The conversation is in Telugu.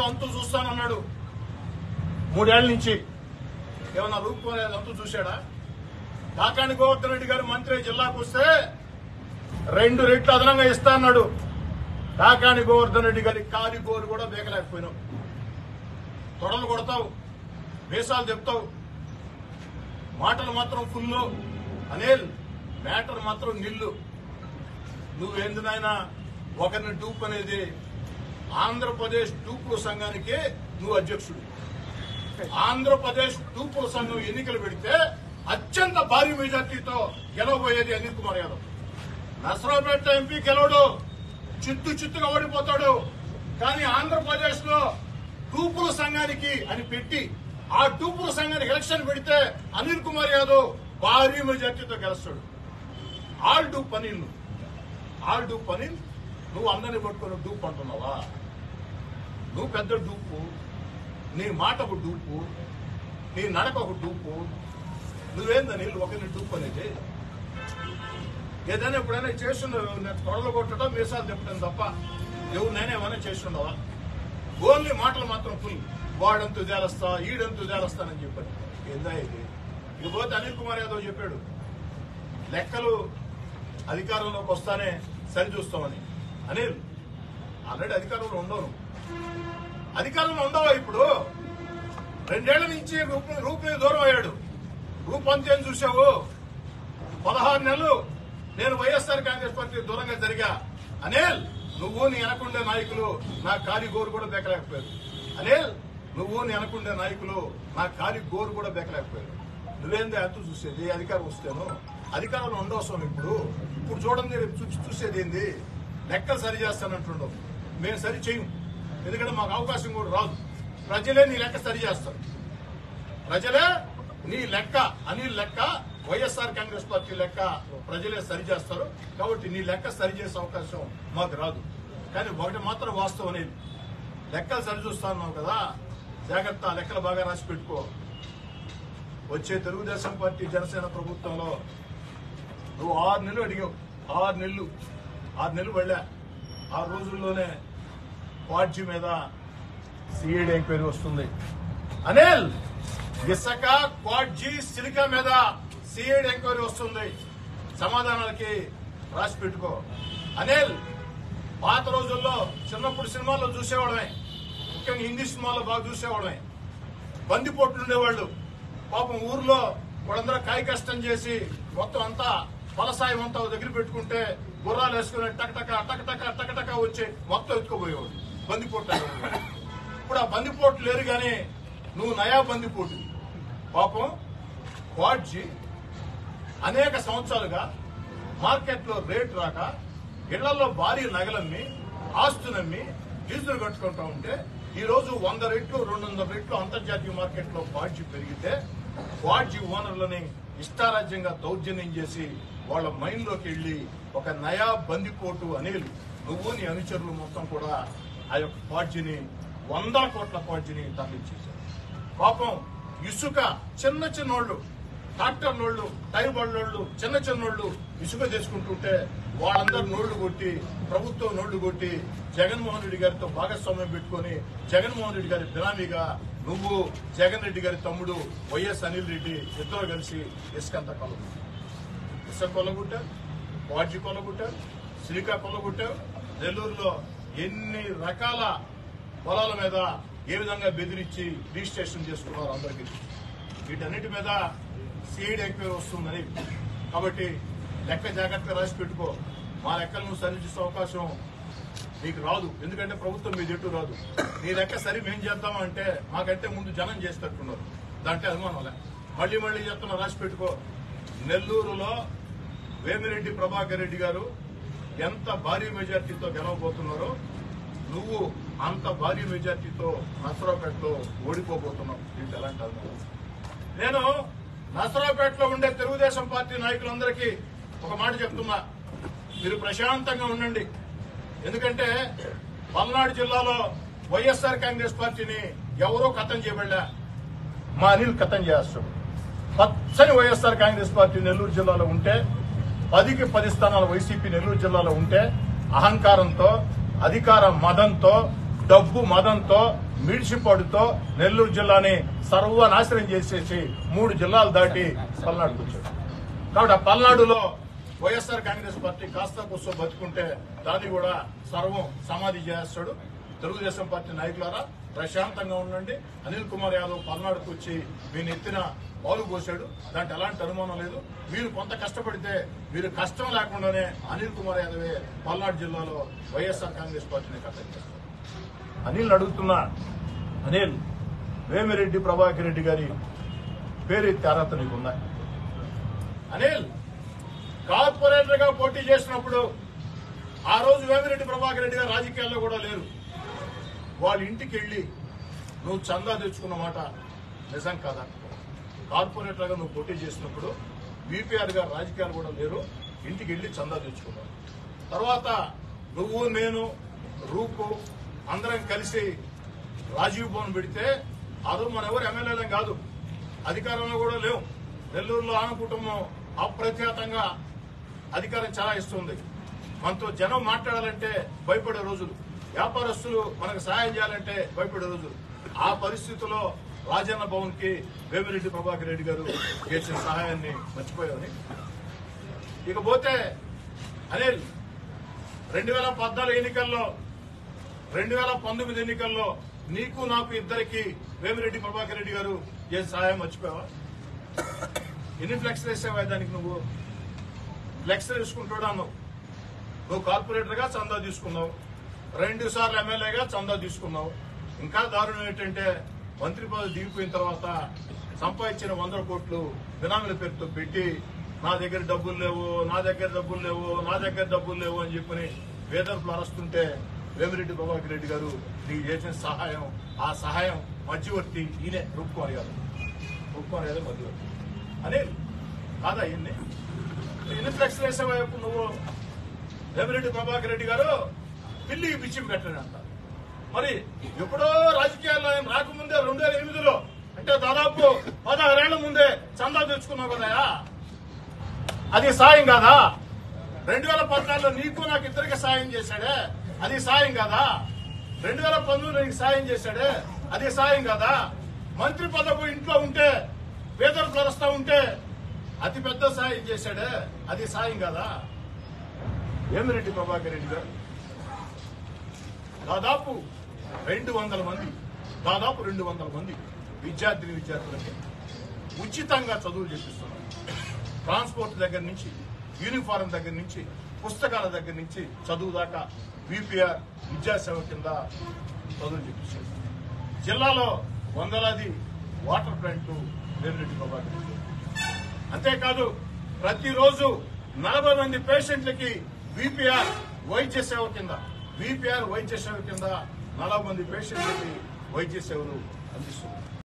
అంతు చూస్తానన్నాడు 3 ఏళ్ల నుంచి. ఏమన్నా రూపుకుమార్ యాదవ్ అంతు చూశాడా? కాకాని గోవర్ధన్ రెడ్డి గారు మంత్రి జిల్లాకు వస్తే 2 రెట్లు అదనంగా ఇస్తా అన్నాడు. కాకాని గోవర్ధన్ రెడ్డి గారి కాలి గోరు కూడా బేకలేకపోయినావు. తొడలు కొడతావు, వేషాలు చెప్తావు, మాటలు మాత్రం ఫుల్లు. అనిల్ మ్యాటర్ మాత్రం నిల్లు. నువ్వేంది నాయనా ఒకరిని డూప్ అనేది? ఆంధ్రప్రదేశ్ డూపుల సంఘానికి నువ్వు అధ్యక్షుడు. ఆంధ్రప్రదేశ్ డూపుల సంఘం ఎన్నికలు పెడితే అత్యంత భారీ మెజార్టీతో గెలవబోయేది అనిల్ కుమార్ యాదవ్. నసరాపేట ఎంపీ గెలవడు, చిత్తుగా ఓడిపోతాడు. కానీ ఆంధ్రప్రదేశ్ లో డూపుల సంఘానికి అని పెట్టి ఆ డూపుల సంఘానికి ఎలక్షన్ పెడితే అనిల్ కుమార్ యాదవ్ భారీ మెజార్టీతో గెలుస్తాడు. All dupe Anil, all dupe Anil. నువ్వు అందరిని పట్టుకుని డూప్ అంటున్నావా? నువ్వు పెద్ద డూపు, నీ మాట ఒక డూపు, నీ నడక ఒక డూపు. నువ్వేందని ఒకరిని డూప్ అనేది? ఏదైనా ఎప్పుడైనా చేస్తున్నావు? నేను తొడలు కొట్టడం, మీసాలు తిప్పడం తప్ప ఎవరినైనా ఏమైనా చేస్తుండవా? ఓన్లీ మాటలు మాత్రం ఫుల్. వాడంతు చేరస్తా, ఈడంతు చేరస్తానని చెప్పాడు. ఏందా ఇది? ఇకపోతే అనిల్ కుమార్ యాదవ్ చెప్పాడు లెక్కలు అధికారంలోకి వస్తానే సరిచూస్తామని. అనిల్ ఆల్రెడీ అధికారంలో ఉండవు. అధికారంలో ఉండవా? ఇప్పుడు 2 ఏళ్ల నుంచి రూపుని దూరం అయ్యాడు. రూప్ అంతేం చూసావు? 16 నెలలు నేను వైఎస్ఆర్ కాంగ్రెస్ పార్టీ దూరంగా జరిగా. అనిల్ నువ్వు నీ వెనకుండే నాయకులు నా కాలి గోరు కూడా బేకలేకపోయారు. అనిల్ నువ్వు నీ వెనకుండే నాయకులు నా కాలి గోరు కూడా బేకలేకపోయారు. నువ్వేంది అంటూ చూసేది? అధికారం వస్తేను అధికారంలో ఉండవసరం. ఇప్పుడు చూడండి, చూసేది ఏంది? లెక్కలు సరి చేస్తానంటుండవు. మేము సరి చేయం, ఎందుకంటే మాకు అవకాశం కూడా రాదు. ప్రజలే నీ లెక్క సరి చేస్తారు. ప్రజలే నీ లెక్క, అనిల్ లెక్క, వైఎస్ఆర్ కాంగ్రెస్ పార్టీ లెక్క ప్రజలే సరి చేస్తారు. కాబట్టి నీ లెక్క సరి చేసే అవకాశం మాకు రాదు. కానీ ఒకటి మాత్రం వాస్తవం అనేది, లెక్కలు సరి చూస్తున్నావు కదా, జాగ్రత్త, లెక్కలు బాగా రాసి పెట్టుకో. వచ్చే తెలుగుదేశం పార్టీ జనసేన ప్రభుత్వంలో నువ్వు 6 నెలలు అడిగావు. 6 నెలలు వెళ్ళా. 6 రోజుల్లోనే క్వాడ్జీ మీద సిఐడి ఎంక్వైరీ వస్తుంది. అనిల్ ఇసుక, క్వాడ్జీ, సిలికా మీద సిఐడి ఎంక్వైరీ వస్తుంది. సమాధానాలకి రాసి పెట్టుకో. అనిల్ పాత రోజుల్లో చిన్నప్పుడు సినిమాల్లో చూసేవాడమే, ముఖ్యంగా హిందీ సినిమాల్లో బాగా చూసేవాడమే. బందిపోట్లు ఉండేవాళ్ళు. పాపం ఊర్లో వాళ్ళందరూ కాయ కష్టం చేసి మొత్తం అంతా ఫలసాయం అంతా దగ్గర పెట్టుకుంటే గుర్రాలు వేసుకుని టకటక వచ్చి మొత్తం ఎత్తుకుపోయేవాడు. బందిపోట్లు. ఇప్పుడు ఆ బందిపోట్లు లేరు, కానీ నువ్వు నయా బందిపోటు. పాపం క్వాడ్జీ అనేక సంవత్సరాలుగా మార్కెట్లో రేటు రాక ఇళ్లలో భారీ నగలమ్మి, ఆస్తులమ్మి, డీజిల్ కట్టుకుంటా ఉంటే ఈ రోజు 100 రెట్లు 200 రెట్లు అంతర్జాతీయ మార్కెట్లో క్వాడ్జీ పెరిగితే క్వాడ్జీ ఓనర్లని ఇష్టారాజ్యంగా దౌర్జన్యం చేసి వాళ్ళ మైండ్లోకి వెళ్లి ఒక నయా బందిపోటు అనిల్, నువ్వు నీ అనుచరులు మొత్తం కూడా ఆ యొక్క క్వాడ్జీని 100 కోట్ల క్వాడ్జీని తరలించేశారు. పాపం ఇసుక చిన్నోళ్లు, ట్రాక్టర్ నోళ్లు, టైర్ బళ్ళోళ్లు, చిన్నోళ్లు ఇసుక చేసుకుంటుంటే వాళ్ళందరూ నోళ్లు కొట్టి, ప్రభుత్వం నోళ్లు కొట్టి జగన్మోహన్ రెడ్డి గారితో భాగస్వామ్యం పెట్టుకుని జగన్మోహన్ రెడ్డి గారి బినామీగా నువ్వు, జగన్ రెడ్డి గారి తమ్ముడు వైఎస్ అనిల్ రెడ్డి ఇద్దరు కలిసి ఇసుకంతా కొల్లగొట్టారు. ఇసుక కొల్లగొట్టారు, క్వాడ్జీ కొల్లగొట్టారు, సిలికా కొల్లగొట్టారు. నెల్లూరులో ఎన్ని రకాల పొలాల మీద ఏ విధంగా బెదిరించి రిజిస్ట్రేషన్ చేసుకున్నారు అందరికీ. వీటన్నిటి మీద సిఐడి ఎంక్వైరీ వస్తుందని. కాబట్టి లెక్క జాగ్రత్తగా రాసి పెట్టుకో. మా లెక్కలు నువ్వు సరిచేసే అవకాశం నీకు రాదు, ఎందుకంటే ప్రభుత్వం మీ జట్టు రాదు. నీ లెక్క సరి మేం చేద్దామంటే మాకంటే ముందు జనం చేసేటట్టున్నారు. దాంట్లో అనుమానం మళ్ళీ చెప్తున్నా, రాసి పెట్టుకో. నెల్లూరులో వేమిరెడ్డి ప్రభాకర్ రెడ్డి గారు ఎంత భారీ మెజార్టీతో గెలవబోతున్నారో నువ్వు అంత భారీ మెజార్టీతో నసరావుపేటలో ఓడిపోబోతున్నావు. దీంట్లో ఎలాంటి అనుమానం? నేను నసరావుపేటలో ఉండే తెలుగుదేశం పార్టీ నాయకులందరికీ ఒక మాట చెప్తున్నా, మీరు ప్రశాంతంగా ఉండండి. ఎందుకంటే పల్నాడు జిల్లాలో వైఎస్ఆర్ కాంగ్రెస్ పార్టీని ఎవరో ఖతం చేయబడ్డా మా అనిల్ ఖతం చేస్తాడు. పచ్చని వైఎస్ఆర్ కాంగ్రెస్ పార్టీ నెల్లూరు జిల్లాలో ఉంటే 10కి 10 స్థానాలు వైసీపీ నెల్లూరు జిల్లాలో ఉంటే అహంకారంతో, అధికార మదంతో, డబ్బు మదంతో మిడిసిపాడుతో నెల్లూరు జిల్లాని సర్వనాశనం చేసేసి 3 జిల్లాలు దాటి పల్నాడుకు వచ్చాడు. కాబట్టి ఆ పల్నాడులో వైఎస్ఆర్ కాంగ్రెస్ పార్టీ కాస్త కూర్చో బతుకుంటే దాన్ని కూడా సర్వం సమాధి చేస్తాడు. తెలుగుదేశం పార్టీ నాయకులారా ప్రశాంతంగా ఉండండి. అనిల్ కుమార్ యాదవ్ పల్నాడుకు వచ్చి మీరు ఎత్తిన పాలు పోసాడు, దాంట్లో ఎలాంటి అనుమానం లేదు. మీరు కొంత కష్టపడితే మీరు కష్టం లేకుండానే అనిల్ కుమార్ యాదవే పల్నాడు జిల్లాలో వైఎస్ఆర్ కాంగ్రెస్ పార్టీని కట్టడి చేస్తారు. అనిల్ అడుగుతున్నా, అనిల్ వేమిరెడ్డి ప్రభాకర్ రెడ్డి గారి పేరు ఎత్తి అర్హత నీకుందా? అనిల్ కార్పొరేటర్ గా పోటీ చేసినప్పుడు ఆ రోజు వేమిరెడ్డి ప్రభాకర్ రెడ్డి గారు రాజకీయాల్లో కూడా లేరు. వాళ్ళ ఇంటికి వెళ్లి నువ్వు చందా తెచ్చుకున్న మాట నిజం కాదా? కార్పొరేటర్ గా నువ్వు పోటీ చేసినప్పుడు బీపీఆర్ గారు రాజకీయాలు కూడా లేరు, ఇంటికి వెళ్లి చందా తెచ్చుకున్నావు. తర్వాత నువ్వు నేను రూపు అందరం కలిసి రాజీవ్ భవన్ పెడితే ఆ రోజు మన ఎవరు ఎమ్మెల్యేలం కాదు, అధికారంలో కూడా లేవు. నెల్లూరులో ఆన కుటుంబం అప్రఖ్యాతంగా అధికారం చాలా ఇస్తుంది. మనతో జనం మాట్లాడాలంటే భయపడే రోజులు, వ్యాపారస్తులు మనకు సహాయం చేయాలంటే భయపడే రోజులు. ఆ పరిస్థితుల్లో రాజన్న భవన్ కి వేమిరెడ్డి ప్రభాకర్ రెడ్డి గారు చేసిన సహాయాన్ని మర్చిపోయామని. ఇకపోతే అనిల్ 2014 ఎన్నికల్లో 2019 ఎన్నికల్లో నీకు నాకు ఇద్దరికి వేమిరెడ్డి ప్రభాకర్ రెడ్డి గారు చేసిన సహాయం మర్చిపోయావా? ఎన్ని ఫ్లెక్స్ వేసావా దానికి? నువ్వు ఫ్లెక్స్ వేసుకుంటాడు అన్నావు. నువ్వు కార్పొరేటర్ గా చందా తీసుకున్నావు, 2 సార్లు ఎమ్మెల్యేగా చందా తీసుకున్నావు. ఇంకా దారుణం ఏంటంటే మంత్రి పదవి దిగిపోయిన తర్వాత సంపాదించిన 100 కోట్లు బినామీల పేరుతో పెట్టి నా దగ్గర డబ్బులు లేవు, నా దగ్గర డబ్బులు లేవు, నా దగ్గర డబ్బులు లేవు అని చెప్పని వేదనలు అరుస్తుంటే వేమిరెడ్డి ప్రభాకర్ రెడ్డి గారు నీకు చేసిన సహాయం, ఆ సహాయం మధ్యవర్తి ఈయనే రూపుకోవాలి కాదు, రూపుకోవాలి కదా మధ్యవర్తి అని కాదా? ఎన్ని ఫ్లెక్స్ వేసావా ఇప్పుడు నువ్వు? వేమిరెడ్డి ప్రభాకర్ రెడ్డి గారు పిల్లికి పిచ్చికి కట్టాడు అంట. మరి ఎప్పుడో రాజకీయాల్లో ఆయన రాకముందే 2008లో అంటే దాదాపు 16 ఏళ్ల ముందే చందా తెచ్చుకున్నావు కదయా, అది సాయం కాదా? 2014లో నీకు నాకు ఇద్దరికి సాయం చేశాడే, అది సాయం కాదా? 2019లో నీకు సాయం చేశాడే, అది సాయం కాదా? మంత్రి పదవి ఇంట్లో ఉంటే పేదలు కలుస్తా ఉంటే అతి పెద్ద సాయం చేశాడే, అది సాయం కాదా? వేమిరెడ్డి ప్రభాకర్ రెడ్డి గారు దాదాపు 200 మంది విద్యార్థులకి ఉచితంగా చదువులు చెప్పిస్తున్నారు. ట్రాన్స్పోర్ట్ దగ్గర నుంచి, యూనిఫారం దగ్గర నుంచి, పుస్తకాల దగ్గర నుంచి చదువు దాకా బీపీఆర్ విద్యాసేవ కింద చదువులు చెప్పిస్తారు. జిల్లాలో వందలాది వాటర్ ప్లాంట్లు వేమిరెడ్డి ప్రభాకర్ రెడ్డి. అంతేకాదు ప్రతిరోజు 40 మంది పేషెంట్లకి బీపీఆర్ వైద్య సేవ కింద 40 మంది పేషెంట్లకి వైద్య సేవలు అందిస్తున్నారు.